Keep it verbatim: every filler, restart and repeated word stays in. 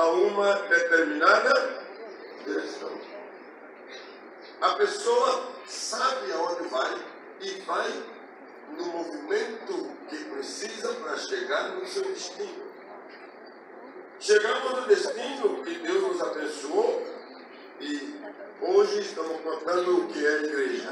a uma determinada direção. A pessoa sabe aonde vai e vai no movimento que precisa para chegar no seu destino. Chegamos no destino que Deus nos abençoou e hoje estamos contando o que é a igreja.